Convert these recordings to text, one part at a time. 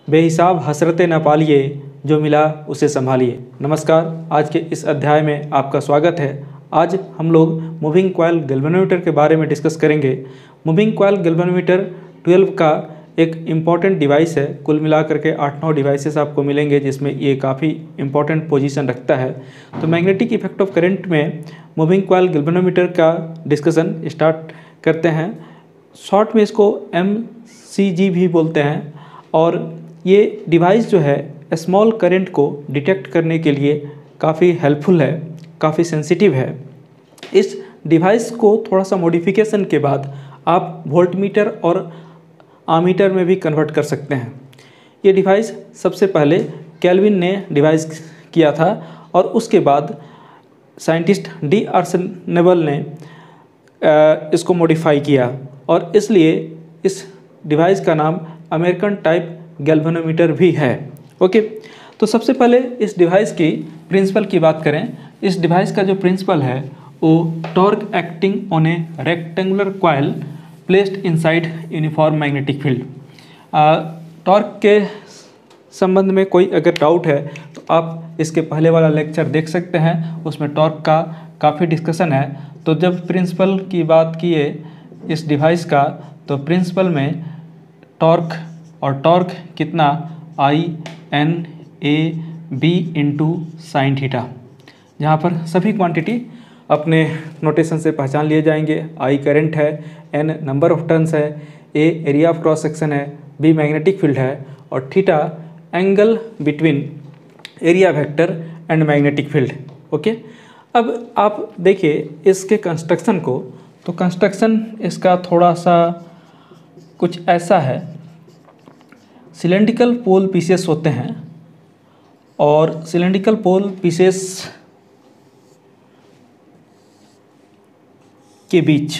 बेहिसाब हसरतें न पालिए, जो मिला उसे संभालिए। नमस्कार, आज के इस अध्याय में आपका स्वागत है। आज हम लोग मूविंग कॉइल गैल्वेनोमीटर के बारे में डिस्कस करेंगे। मूविंग कॉइल गैल्वेनोमीटर 12 का एक इम्पॉर्टेंट डिवाइस है। कुल मिलाकर के 8-9 डिवाइसेस आपको मिलेंगे जिसमें ये काफ़ी इम्पॉर्टेंट पोजीशन रखता है। तो मैग्नेटिक इफेक्ट ऑफ करंट में मूविंग कॉइल गैल्वेनोमीटर का डिस्कशन स्टार्ट करते हैं। शॉर्ट में इसको MCG भी बोलते हैं और ये डिवाइस जो है स्मॉल करंट को डिटेक्ट करने के लिए काफ़ी हेल्पफुल है, काफ़ी सेंसिटिव है। इस डिवाइस को थोड़ा सा मॉडिफिकेशन के बाद आप वोल्टमीटर और आमीटर में भी कन्वर्ट कर सकते हैं। ये डिवाइस सबसे पहले केल्विन ने डिवाइस किया था और उसके बाद साइंटिस्ट डी आर्सेनेबल ने इसको मॉडिफाई किया और इसलिए इस डिवाइस का नाम अमेरिकन टाइप गैल्वेनोमीटर भी है। ओके, तो सबसे पहले इस डिवाइस की प्रिंसिपल की बात करें। इस डिवाइस का जो प्रिंसिपल है वो torque acting on a rectangular coil placed inside uniform magnetic field. Torque के संबंध में कोई अगर डाउट है तो आप इसके पहले वाला लेक्चर देख सकते हैं, उसमें टॉर्क का काफ़ी डिस्कशन है। तो जब प्रिंसिपल की बात किए इस डिवाइस का, तो प्रिंसिपल में टॉर्क और टॉर्क कितना INAB इंटू साइन थीटा, जहाँ पर सभी क्वांटिटी अपने नोटेशन से पहचान लिए जाएंगे। I करंट है, N नंबर ऑफ टर्न्स है, A area of cross section है, B मैग्नेटिक फील्ड है और theta angle between area vector and magnetic field. Okay, अब आप देखिए इसके कंस्ट्रक्शन को। तो कंस्ट्रक्शन इसका थोड़ा सा कुछ ऐसा है। सिलेंड्रिकल पोल पीसेस होते हैं और सिलेंड्रिकल पोल पीसेस के बीच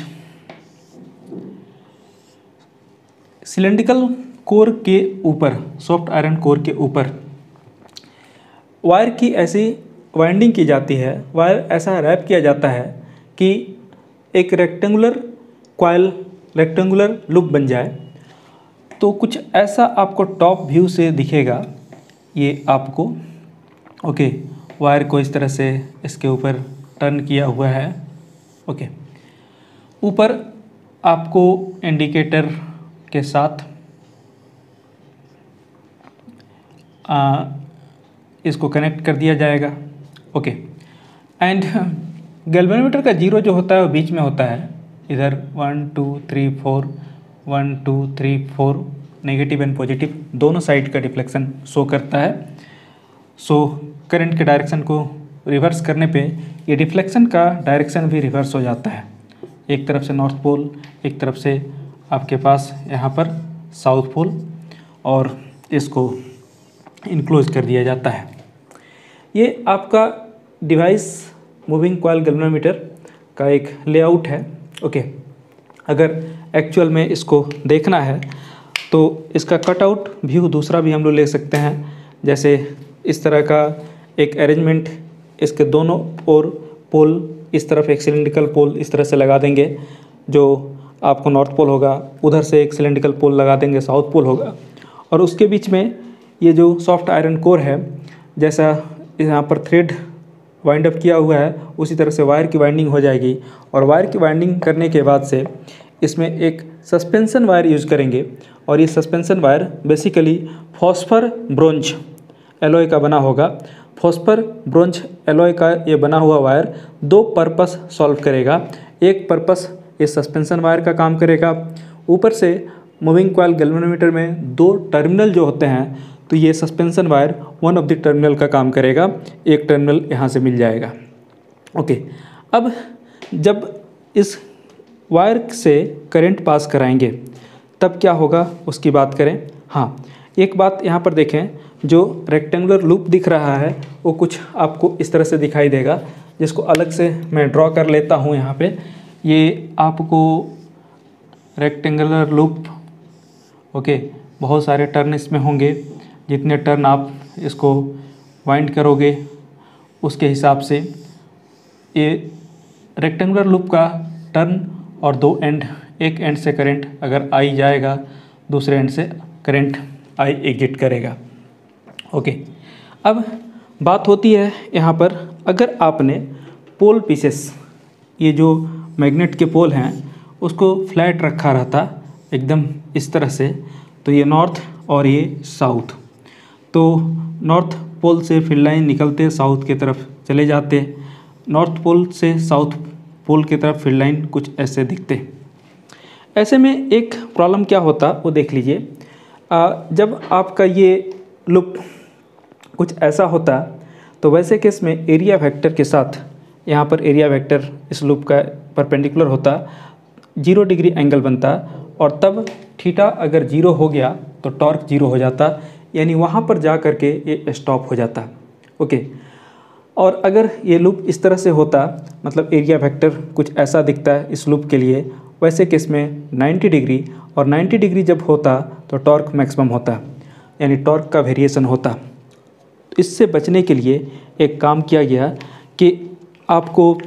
सिलेंड्रिकल कोर के ऊपर, सॉफ्ट आयरन कोर के ऊपर वायर की ऐसी वाइंडिंग की जाती है, वायर ऐसा रैप किया जाता है कि एक रेक्टेंगुलर कॉइल, रेक्टेंगुलर लूप बन जाए। तो कुछ ऐसा आपको टॉप व्यू से दिखेगा ये आपको। ओके, वायर को इस तरह से इसके ऊपर टर्न किया हुआ है। ओके, ऊपर आपको इंडिकेटर के साथ इसको कनेक्ट कर दिया जाएगा। ओके, एंड गैल्वेनोमीटर का जीरो जो होता है वो बीच में होता है। इधर 1 2 3 4 1 2 3 4 नेगेटिव एंड पॉजिटिव दोनों साइड का डिफ्लेक्शन शो करता है। सो करंट के डायरेक्शन को रिवर्स करने पे ये डिफ्लेक्शन का डायरेक्शन भी रिवर्स हो जाता है। एक तरफ से नॉर्थ पोल, एक तरफ से आपके पास यहाँ पर साउथ पोल, और इसको इनक्लोज कर दिया जाता है। ये आपका डिवाइस मूविंग कॉइल गैल्वेनोमीटर का एक लेआउट है। ओके, अगर एक्चुअल में इसको देखना है तो इसका कटआउट व्यू दूसरा भी हम लोग ले सकते हैं। जैसे इस तरह का एक अरेंजमेंट, इसके दोनों ओर पोल, इस तरफ एक सिलेंड्रिकल पोल इस तरह से लगा देंगे जो आपको नॉर्थ पोल होगा, उधर से एक सिलेंड्रिकल पोल लगा देंगे साउथ पोल होगा, और उसके बीच में ये जो सॉफ्ट आयरन कोर है, जैसा यहाँ पर थ्रेड वाइंड अप किया हुआ है उसी तरह से वायर की वाइंडिंग हो जाएगी। और वायर की वाइंडिंग करने के बाद से इसमें एक सस्पेंशन वायर यूज़ करेंगे और ये suspension wire basically phosphor bronze alloy का बना होगा। फॉस्फर ब्रोंज एलॉय का ये बना हुआ वायर दो पर्पस सॉल्व करेगा। एक पर्पस ये सस्पेंशन वायर का काम करेगा। ऊपर से मूविंग कॉइल गैल्वेनोमीटर में दो टर्मिनल जो होते हैं, तो ये suspension wire one of the terminal का काम करेगा। एक टर्मिनल यहाँ से मिल जाएगा। ओके, अब जब इस वायर से करंट पास कराएंगे तब क्या होगा उसकी बात करें। हाँ, एक बात यहाँ पर देखें, जो रेक्टेंगुलर लूप दिख रहा है वो कुछ आपको इस तरह से दिखाई देगा, जिसको अलग से मैं ड्रॉ कर लेता हूँ यहाँ पे। ये आपको रेक्टेंगुलर लूप, ओके, बहुत सारे टर्न इसमें होंगे। जितने टर्न आप इसको वाइंड करोगे उसके हिसाब से ये रेक्टेंगुलर लूप का टर्न और दो एंड, एक एंड से करंट अगर आई जाएगा, दूसरे एंड से करंट आई एग्जिट करेगा। ओके, अब बात होती है यहाँ पर, अगर आपने पोल पीसेस, ये जो मैग्नेट के पोल हैं उसको फ्लैट रखा रहता एकदम इस तरह से, तो ये नॉर्थ और ये साउथ, तो नॉर्थ पोल से फील्ड लाइन निकलते साउथ की तरफ चले जाते, नॉर्थ पोल से साउथ पोल की तरफ फील्ड लाइन कुछ ऐसे दिखते। ऐसे में एक प्रॉब्लम क्या होता वो देख लीजिए। जब आपका ये लूप कुछ ऐसा होता तो वैसे केस में एरिया वेक्टर के साथ, यहाँ पर एरिया वेक्टर इस लूप का परपेंडिकुलर होता, 0 डिग्री एंगल बनता, और तब थीटा अगर 0 हो गया तो टॉर्क 0 हो जाता, यानी वहाँ पर जा कर के ये स्टॉप हो जाता। ओके, और अगर ये लूप इस तरह से होता, मतलब एरिया वेक्टर कुछ ऐसा दिखता है इस लूप के लिए, वैसे केस में 90 डिग्री, और 90 डिग्री जब होता तो टॉर्क मैक्सिमम होता, यानी टॉर्क का वेरिएशन होता। इससे बचने के लिए एक काम किया गया कि आपको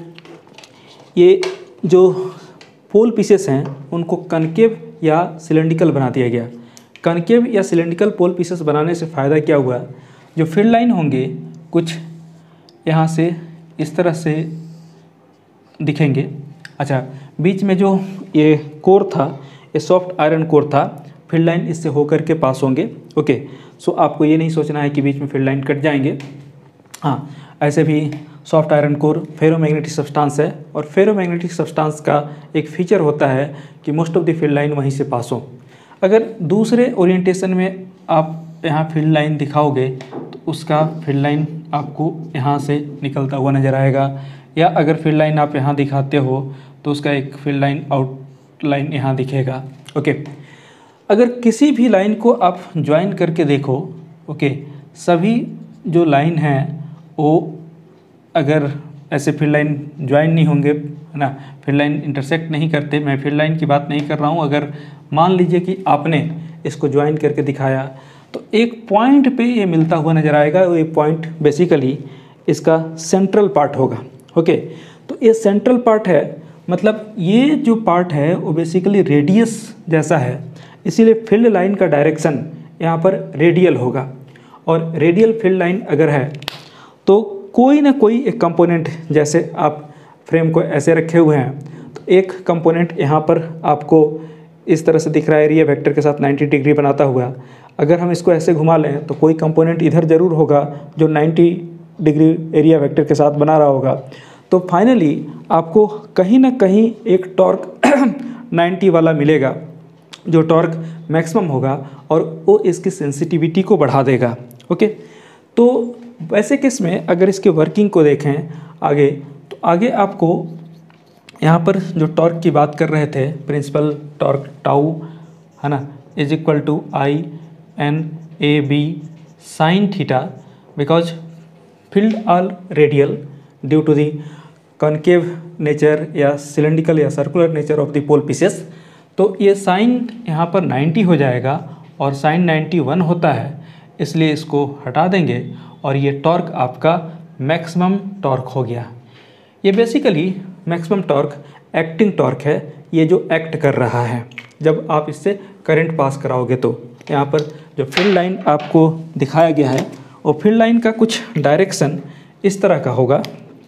ये जो पोल पीसेस हैं उनको कनकेव या सिलेंड्रिकल बना दिया गया। कनकेव या सिलेंड्रिकल पोल पीसेस बनाने से फ़ायदा क्या हुआ, जो फील्ड लाइन होंगे कुछ यहाँ से इस तरह से दिखेंगे। अच्छा, बीच में जो ये कोर था, ये सॉफ्ट आयरन कोर था, फील्ड लाइन इससे होकर के पास होंगे। ओके, सो आपको ये नहीं सोचना है कि बीच में फील्ड लाइन कट जाएंगे। हाँ, ऐसे भी soft iron core ferromagnetic substance है, और फेरोमैग्नेटिक सब्सटेंस का एक फीचर होता है कि most of the field line वहीं से पास हो। अगर दूसरे ओरिएंटेशन में आप यहाँ फील्ड लाइन दिखाओगे तो उसका फील्ड लाइन आपको यहाँ से निकलता हुआ नज़र आएगा, या अगर फील्ड लाइन आप यहाँ दिखाते हो तो उसका एक फील्ड लाइन आउटलाइन यहाँ दिखेगा। ओके, अगर किसी भी लाइन को आप ज्वाइन करके देखो, ओके, सभी जो लाइन हैं वो अगर ऐसे फील्ड लाइन ज्वाइन नहीं होंगे, है ना, फील्ड लाइन इंटरसेक्ट नहीं करते, मैं फील्ड लाइन की बात नहीं कर रहा हूँ, अगर मान लीजिए कि आपने इसको ज्वाइन करके दिखाया तो एक पॉइंट पे ये मिलता हुआ नज़र आएगा। वो एक पॉइंट बेसिकली इसका सेंट्रल पार्ट होगा। ओके, तो ये सेंट्रल पार्ट है, मतलब ये जो पार्ट है वो बेसिकली रेडियस जैसा है, इसीलिए फील्ड लाइन का डायरेक्शन यहाँ पर रेडियल होगा। और रेडियल फील्ड लाइन अगर है तो कोई ना कोई एक कंपोनेंट, जैसे आप फ्रेम को ऐसे रखे हुए हैं तो एक कंपोनेंट यहाँ पर आपको इस तरह से दिख रहा है एरिया वेक्टर के साथ 90 डिग्री बनाता हुआ। अगर हम इसको ऐसे घुमा लें तो कोई कंपोनेंट इधर ज़रूर होगा जो 90 डिग्री एरिया वेक्टर के साथ बना रहा होगा। तो फाइनली आपको कहीं ना कहीं एक टॉर्क 90 वाला मिलेगा, जो टॉर्क मैक्सिमम होगा, और वो इसकी सेंसिटिविटी को बढ़ा देगा। ओके, तो वैसे केस में अगर इसके वर्किंग को देखें आगे, तो आगे आपको यहाँ पर जो टॉर्क की बात कर रहे थे, प्रिंसिपल टॉर्क टाउ, है ना, is equal to I N A B sine theta, because field are radial due to the concave nature या सिलेंड्रिकल या circular nature of the pole pieces. तो ये साइन यहाँ पर 90 हो जाएगा, और साइन 91 होता है, इसलिए इसको हटा देंगे, और ये टॉर्क आपका मैक्सिमम टॉर्क हो गया। ये basically maximum torque acting torque है, ये जो एक्ट कर रहा है जब आप इससे करंट पास कराओगे। तो यहाँ पर जो फील्ड लाइन आपको दिखाया गया है वो फील्ड लाइन का कुछ डायरेक्शन इस तरह का होगा।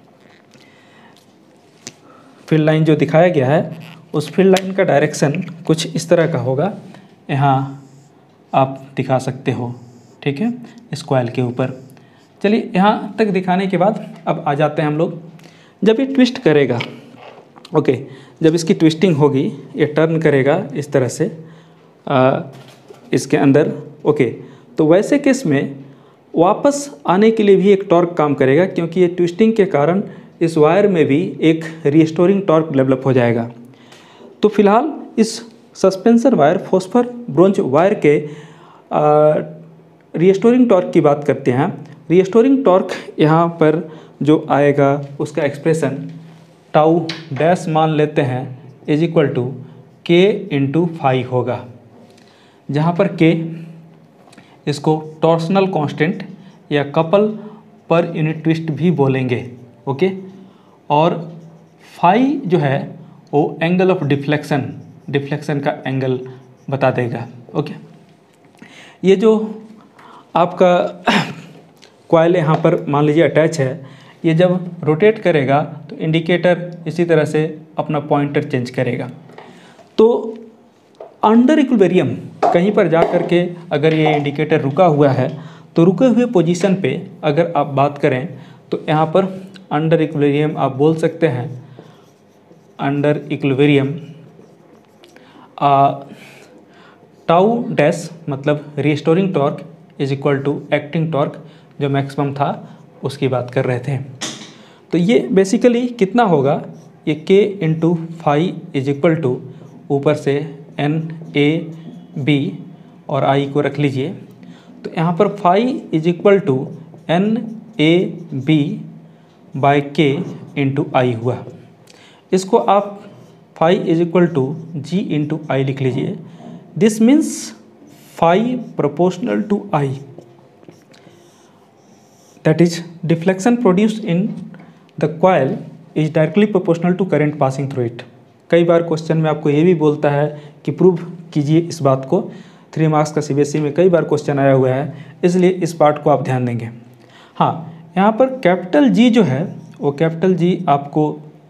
फील्ड लाइन जो दिखाया गया है उस फील्ड लाइन का डायरेक्शन कुछ इस तरह का होगा, यहाँ आप दिखा सकते हो, ठीक है, इस कॉइल के ऊपर। चलिए, यहाँ तक दिखाने के बाद अब आ जाते हैं हम लोग, जब ये ट्विस्ट करेगा, ओके, जब इसकी ट्विस्टिंग होगी, ये टर्न करेगा इस तरह से इसके अंदर, ओके, तो वैसे केस में वापस आने के लिए भी एक टॉर्क काम करेगा, क्योंकि ये ट्विस्टिंग के कारण इस वायर में भी एक रिस्टोरिंग टॉर्क डेवलप हो जाएगा। तो फिलहाल इस suspension wire phosphor bronze wire के रिस्टोरिंग टॉर्क की बात करते हैं। रिस्टोरिंग टॉर्क यहाँ पर जो आएगा उसका एक्सप्रेशन टाउ डैश मान लेते हैं is equal to K into 5 होगा, जहाँ पर के इसको टॉर्सनल कांस्टेंट या कपल पर यूनिट ट्विस्ट भी बोलेंगे। ओके, और फाई जो है वो एंगल ऑफ डिफ्लेक्शन का एंगल बता देगा। ओके, ये जो आपका कॉइल यहाँ पर मान लीजिए अटैच है, ये जब रोटेट करेगा तो इंडिकेटर इसी तरह से अपना पॉइंटर चेंज करेगा। तो अंडर इक्विलिब्रियम कहीं पर जा कर के अगर ये इंडिकेटर रुका हुआ है तो रुके हुए पोजीशन पे अगर आप बात करें तो यहाँ पर अंडर इक्विलिब्रियम आप बोल सकते हैं, अंडर इक्विलिब्रियम टाउ डैश मतलब restoring torque is equal to acting torque जो मैक्सिमम था उसकी बात कर रहे थे। तो ये बेसिकली कितना होगा, ये k into phi is equal to ऊपर से n a b और i को रख लीजिए। तो यहाँ पर phi is equal to n a b by k into I हुआ। इसको आप phi is equal to g into I लिख लीजिए। This means phi proportional to i, that is deflection produced in the coil is directly proportional to current passing through it। कई बार question में आपको ये भी बोलता है कि प्रूव कीजिए इस बात को। 3 मार्क्स का CBSE में कई बार क्वेश्चन आया हुआ है, इसलिए इस पार्ट को आप ध्यान देंगे। हाँ, यहाँ पर कैपिटल G जो है वो कैपिटल G आपको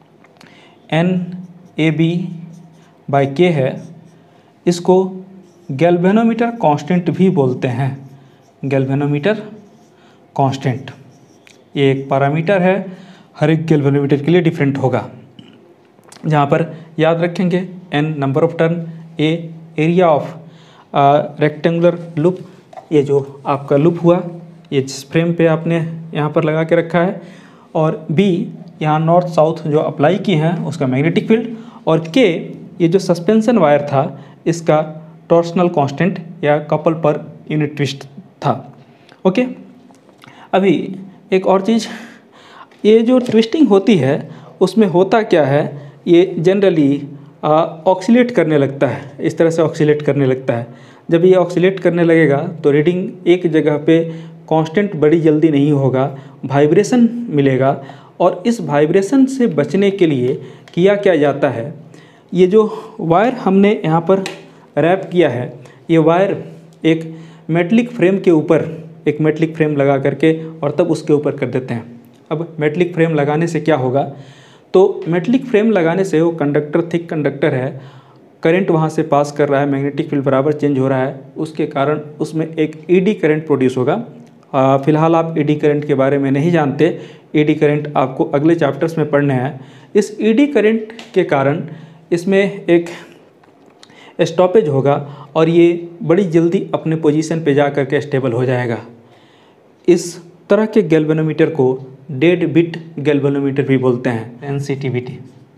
NAB बाय K है। इसको गैल्वेनोमीटर कांस्टेंट भी बोलते हैं, गैल्वेनोमीटर कांस्टेंट। ये एक पैरामीटर है, हर एक गैल्वेनोमीटर के लिए डिफरेंट होगा। जहाँ पर याद रखेंगे n number of turn, a area of rectangular loop, ये जो आपका लूप हुआ ये जिस फ्रेम पे आपने यहाँ पर लगा के रखा है, और b यहाँ नॉर्थ साउथ जो अप्लाई की हैं उसका मैग्नेटिक फील्ड, और k ये जो सस्पेंशन वायर था इसका टॉर्सनल कांस्टेंट या कपल पर यूनिट ट्विस्ट था। ओके, अभी एक और चीज़, ये जो ट्विस्टिंग होती है उसमें होता क्या है, ये जनरली ऑक्सीलेट करने लगता है, इस तरह से ऑक्सीलेट करने लगता है। जब ये ऑक्सीलेट करने लगेगा तो रीडिंग एक जगह पे कांस्टेंट बड़ी जल्दी नहीं होगा, वाइब्रेशन मिलेगा। और इस वाइब्रेशन से बचने के लिए किया क्या जाता है, ये जो वायर हमने यहाँ पर रैप किया है, ये वायर एक मेटलिक फ्रेम के ऊपर एक मेटलिक फ्रेम लगा करके और तब उसके ऊपर कर देते हैं। अब मेटलिक फ्रेम लगाने से क्या होगा, तो मेटलिक फ्रेम लगाने से वो कंडक्टर थिक कंडक्टर है, करंट वहाँ से पास कर रहा है, मैग्नेटिक फील्ड बराबर चेंज हो रहा है, उसके कारण उसमें एक ईडी करंट प्रोड्यूस होगा। फ़िलहाल आप ईडी करंट के बारे में नहीं जानते, ईडी करंट आपको अगले चैप्टर्स में पढ़ने हैं। इस ईडी करंट के कारण इसमें एक स्टॉपेज होगा और ये बड़ी जल्दी अपने पोजीशन पे जा कर के स्टेबल हो जाएगा। इस तरह के गैल्वेनोमीटर को डेड बिट गैल्वेनोमीटर भी बोलते हैं। सेंसिटिविटी,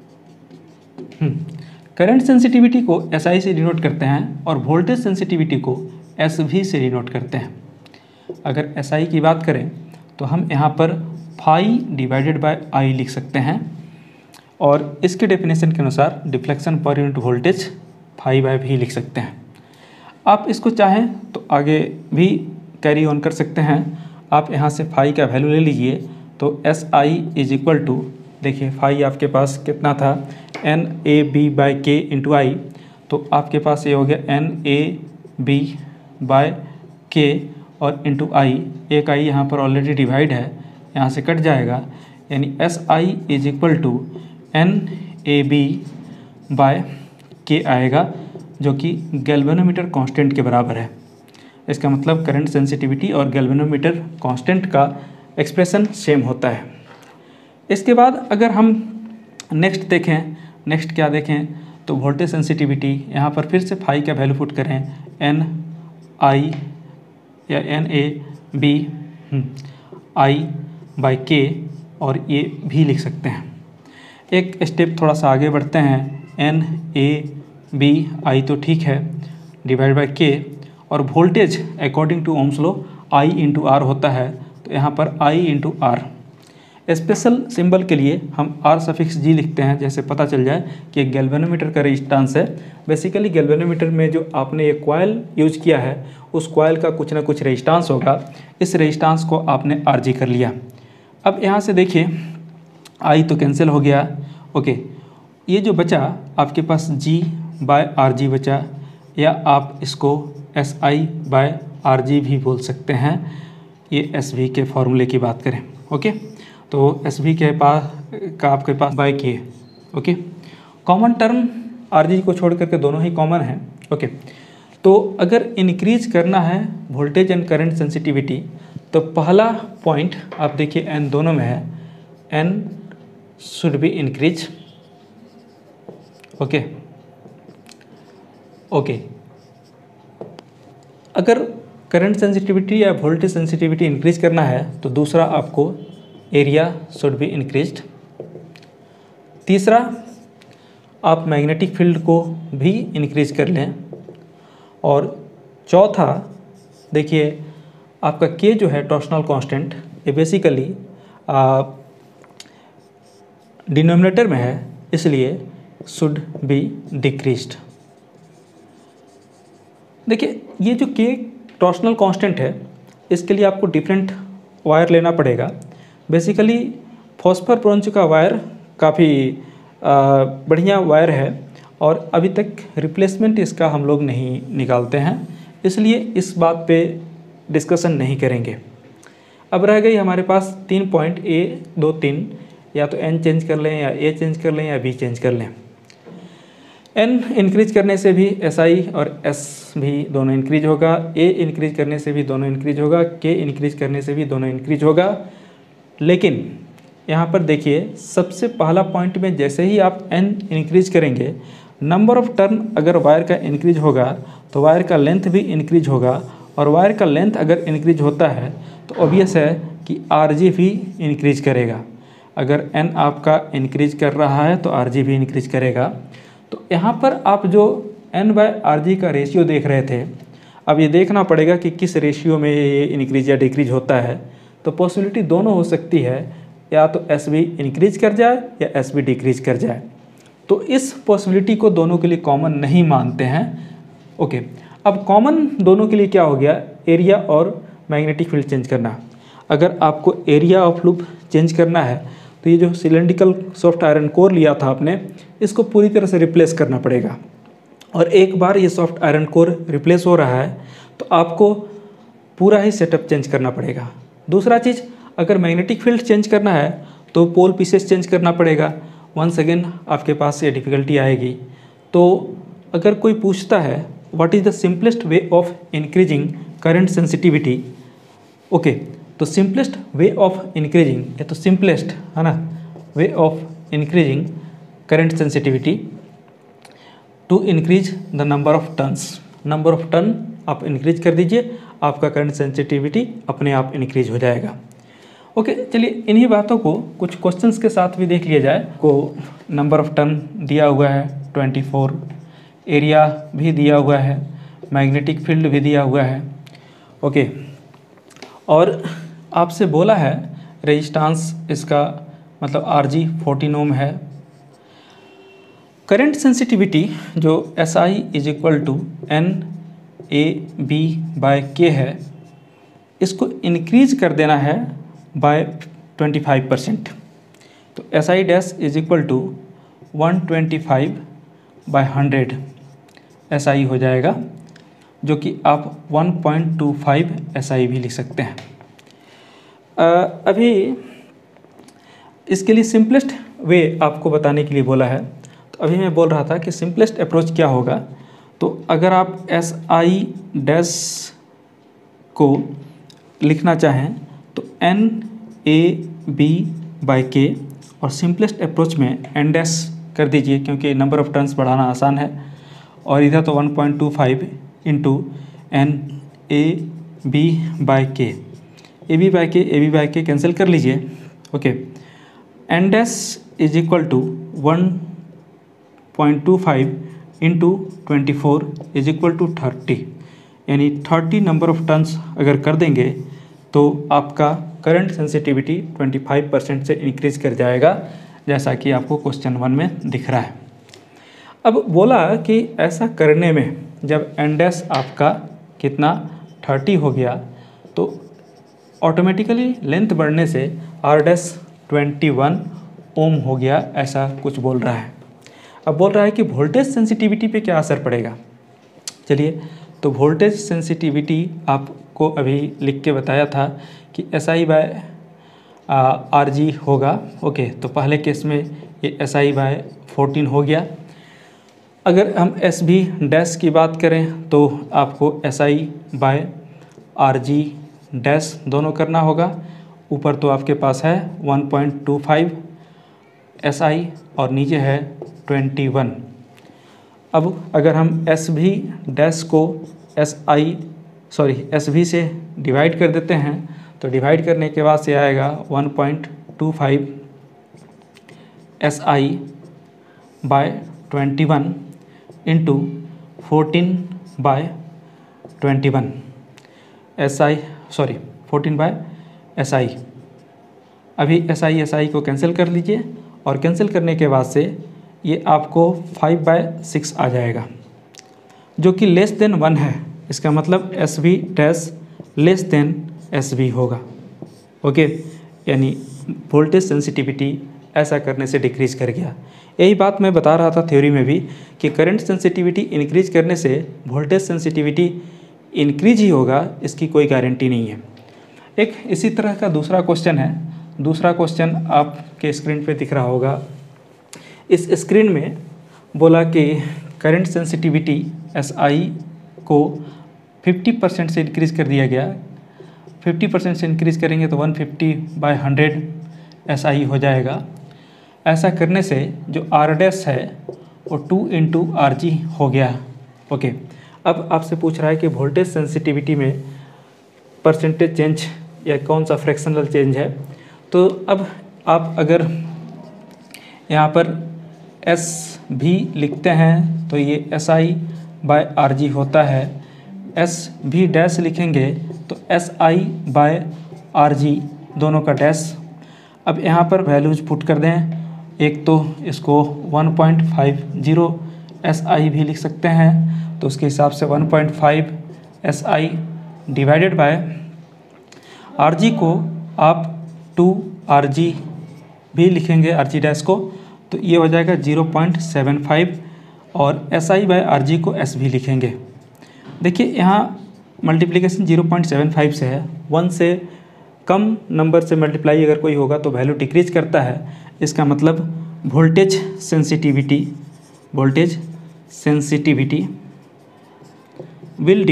करंट सेंसिटिविटी को SI से डिनोट करते हैं और वोल्टेज सेंसिटिविटी को SV से डिनोट करते हैं। अगर SI की बात करें तो हम यहाँ पर फाई डिवाइडेड बाय I लिख सकते हैं, और इसके डेफिनेशन के अनुसार deflection per unit voltage phi bye भी लिख सकते हैं। आप इसको चाहें तो आगे भी कैरी ऑन कर सकते हैं। आप यहाँ से फाई का वैल्यू ले लीजिए, तो SI इज इक्वल टू, देखिए फाई आपके पास कितना था, NAB by K into I, तो आपके पास ये हो गया NAB बाय K और इंटू आई। एक आई यहाँ पर ऑलरेडी डिवाइड है, यहाँ से कट जाएगा, यानी SI is equal to NAB by K आएगा, जो कि गैल्वेनोमीटर कांस्टेंट के बराबर है। इसका मतलब करंट सेंसिटिविटी और गैल्वेनोमीटर कांस्टेंट का एक्सप्रेशन सेम होता है। इसके बाद अगर हम नेक्स्ट देखें, नेक्स्ट क्या देखें, तो वोल्टेज सेंसिटिविटी, यहाँ पर फिर से फाई का वैल्यू पुट करें, NI या NAB I बाय K, और ये भी लिख सकते हैं। एक स्टेप थोड़ा सा आगे बढ़ते हैं, NAB I तो ठीक है, डिवाइड बाय K, और voltage according to Ohm's law I into R होता है, तो यहाँ पर I into R। Special symbol के लिए हम R सफिक्स G लिखते हैं, जैसे पता चल जाए कि गैल्वेनोमीटर का रेजिस्टेंस है। बेसिकली गैल्वेनोमीटर में जो आपने ये कॉइल यूज किया है उस कॉइल का कुछ ना कुछ रेजिस्टेंस होगा, इस रेजिस्टेंस को आपने RG कर लिया। अब यहाँ से देखिए I तो कैंसिल हो गया, ओके, ये जो बचा आपके पास G बाय RG बचा, या आप इसको SI/RG भी बोल सकते हैं, ये SV के फॉर्मूले की बात करें। ओके, तो SV के पास का आपके पास by K। Okay, common term RG को छोड़ करके दोनों ही कॉमन हैं। ओके, तो अगर इंक्रीज करना है वोल्टेज एंड करंट सेंसिटिविटी तो पहला पॉइंट आप देखिए N दोनों में है, N should be increase. Okay okay, अगर करंट सेंसिटिविटी या वोल्टेज सेंसिटिविटी इंक्रीज करना है तो दूसरा आपको एरिया शुड बी इंक्रीज्ड। तीसरा आप मैग्नेटिक फील्ड को भी इंक्रीज कर लें। और चौथा देखिए आपका K जो है टॉर्शनल कांस्टेंट, ये बेसिकली डिनोमिनेटर में है, इसलिए शुड बी डिक्रीज्ड। देखिए ये जो K टॉर्शनल कांस्टेंट है, इसके लिए आपको डिफरेंट वायर लेना पड़ेगा। बेसिकली फॉस्फर ब्रोंज का वायर काफ़ी बढ़िया वायर है और अभी तक रिप्लेसमेंट इसका हम लोग नहीं निकालते हैं, इसलिए इस बात पे डिस्कशन नहीं करेंगे। अब रह गई हमारे पास 3 पॉइंट A 2 3, या तो N चेंज कर लें या A चेंज कर लें या B चेंज कर लें। N इंक्रीज करने से भी SI और S भी दोनों इंक्रीज होगा, A इंक्रीज करने से भी दोनों इंक्रीज होगा, K इंक्रीज करने से भी दोनों इंक्रीज होगा। लेकिन यहाँ पर देखिए सबसे पहला पॉइंट में जैसे ही आप N इंक्रीज करेंगे, नंबर ऑफ टर्न अगर वायर का इंक्रीज होगा तो वायर का लेंथ भी इंक्रीज होगा, और वायर का लेंथ अगर इंक्रीज होता है तो ऑब्वियस है कि RG भी इंक्रीज करेगा। अगर N आपका इंक्रीज कर रहा है तो RG भी इंक्रीज करेगा। तो यहाँ पर आप जो N/RG का रेशियो देख रहे थे, अब ये देखना पड़ेगा कि किस रेशियो में ये इंक्रीज या डिक्रीज होता है। तो पॉसिबिलिटी दोनों हो सकती है, या तो SB इंक्रीज कर जाए या SB डिक्रीज कर जाए। तो इस पॉसिबिलिटी को दोनों के लिए कॉमन नहीं मानते हैं। ओके, अब कॉमन दोनों के लिए क्या हो गया, एरिया और मैग्नेटिक फील्ड चेंज करना। अगर आपको एरिया ऑफ लूप चेंज करना है तो ये जो सिलेंड्रिकल सॉफ्ट आयरन कोर लिया था आपने, इसको पूरी तरह से रिप्लेस करना पड़ेगा। और एक बार ये सॉफ्ट आयरन कोर रिप्लेस हो रहा है तो आपको पूरा ही सेटअप चेंज करना पड़ेगा। दूसरा चीज़, अगर मैग्नेटिक फील्ड चेंज करना है तो पोल पीसेस चेंज करना पड़ेगा। वंस अगेन आपके पास ये डिफ़िकल्टी आएगी। तो अगर कोई पूछता है what is the simplest way of increasing current sensitivity, okay, तो सिंपलेस्ट वे ऑफ इंक्रीजिंग, ये तो सिंपलेस्ट है ना, way of increasing current sensitivity to increase the number of turns. Number of turn आप इंक्रीज कर दीजिए, आपका करंट सेंसिटिविटी अपने आप इंक्रीज हो जाएगा। ओके, चलिए इन्हीं बातों को कुछ क्वेश्चंस के साथ भी देख लिया जाए। को नंबर ऑफ टर्न दिया हुआ है 24, एरिया भी दिया हुआ है, मैग्नेटिक फील्ड भी दिया हुआ है। ओके, और आपसे बोला है रेजिस्टेंस इसका मतलब RG 14 ओम है। करंट सेंसिटिविटी जो SI = NAB/K है, इसको इंक्रीज कर देना है बाय 25%। तो SI डैश = 125/100 SI हो जाएगा, जो कि आप 1.25 SI भी लिख सकते हैं। अभी इसके लिए सिंपलेस्ट वे आपको बताने के लिए बोला है। तो अभी मैं बोल रहा था कि सिंपलेस्ट अप्रोच क्या होगा। तो अगर आप SI डैश को लिखना चाहें तो NAB/K, और सिंपलेस्ट अप्रोच में N डैश कर दीजिए क्योंकि नंबर ऑफ टर्न्स बढ़ाना आसान है, और इधर तो 1.25 × NAB/K, AB/K कैंसिल कर लीजिए। ओके, N डैश = 1.25 × 24 = 30, यानी 30 नंबर ऑफ टर्न्स अगर कर देंगे तो आपका करंट सेंसिटिविटी 25% से इंक्रीज कर जाएगा, जैसा कि आपको क्वेश्चन 1 में दिख रहा है। अब बोला कि ऐसा करने में जब N डैश आपका कितना 30 हो गया तो ऑटोमेटिकली लेंथ बढ़ने से R डैश 21 ओम हो गया, ऐसा कुछ बोल रहा है। अब बोल रहा है कि वोल्टेज सेंसिटिविटी पे क्या असर पड़ेगा। चलिए तो वोल्टेज सेंसिटिविटी आपको अभी लिख के बताया था कि SI/RG होगा। ओके, तो पहले केस में ये SI/14 हो गया। अगर हम SB डैश की बात करें तो आपको SI/RG डैश दोनों करना होगा। ऊपर तो आपके पास है 1.25 SI और नीचे है 21। अब अगर हम SB डैश को SB से डिवाइड कर देते हैं तो डिवाइड करने के बाद से आएगा 1.25 SI/21 इंटू 14/21 14/SI। अभी SI को कैंसिल कर लीजिए और कैंसिल करने के बाद से ये आपको 5/6 आ जाएगा, जो कि लेस देन 1 है। इसका मतलब SB dash less than SB होगा। ओके, यानी वोल्टेज सेंसिटिविटी ऐसा करने से डिक्रीज कर गया। यही बात मैं बता रहा था थ्योरी में भी कि करंट सेंसिटिविटी इंक्रीज करने से वोल्टेज सेंसिटिविटी इंक्रीज ही होगा, इसकी कोई गारंटी नहीं है। एक इसी तरह का दूसरा क्वेश्चन है। दूसरा क्वेश्चन आपके स्क्रीन पे दिख रहा होगा। इस स्क्रीन में बोला कि करंट सेंसिटिविटी SI को 50% से इंक्रीज कर दिया गया। 50% से इंक्रीज करेंगे तो 150/100 SI हो जाएगा। ऐसा करने से जो R डैश है वो 2 × RG हो गया। ओके, अब आपसे पूछ रहा है कि वोल्टेज सेंसिटिविटी में परसेंटेज चेंज या कौन सा फ्रैक्शनल चेंज है। तो अब आप अगर यहाँ पर SB लिखते हैं तो ये SI/RG होता है। SB डैश लिखेंगे तो SI/RG दोनों का डैश। अब यहाँ पर वैल्यूज पुट कर दें। एक तो इसको 1.50 SI भी लिख सकते हैं, तो उसके हिसाब से 1.5 SI डिवाइडेड बाय RG को आप 2 RG भी लिखेंगे, RG डैश को, तो ये हो जाएगा 0.75 और SI/RG को SB लिखेंगे। देखिए यहाँ मल्टीप्लिकेशन 0.75 से है। 1 से कम नंबर से मल्टीप्लाई अगर कोई होगा तो वैल्यू डिक्रीज करता है। इसका मतलब वोल्टेज सेंसिटिविटी विल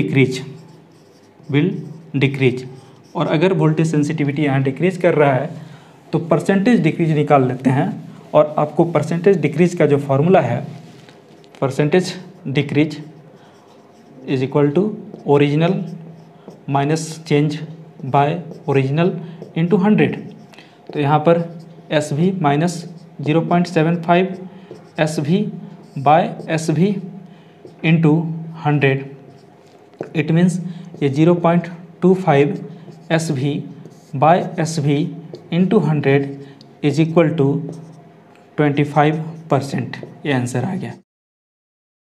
डिक्रीज। और अगर वोल्टेज सेंसिटिविटी यहाँ डिक्रीज कर रहा है तो परसेंटेज डिक्रीज निकाल लेते हैं। और आपको परसेंटेज डिक्रीज का जो फॉर्मूला है, percentage decrease is equal to original minus change by original into 100। तो यहाँ पर SB minus 0.75 SB/SB into 100। It means ये 0.25 SB/SB into 100 is equal to 25%। ये आंसर आ गया।